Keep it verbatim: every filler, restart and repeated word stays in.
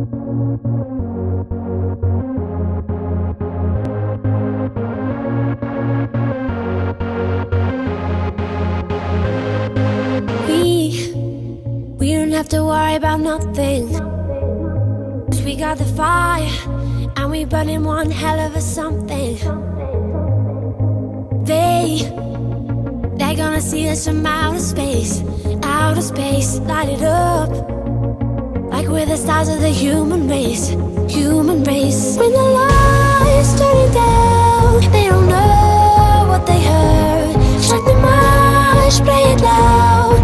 We, we don't have to worry about nothing, 'cause we got the fire, and we burning one hell of a something. They, they're gonna see us from outer space, outer space, light it up, like we're the stars of the human race, human race. When the lights turning down, they don't know what they heard. Strike the march, play it loud,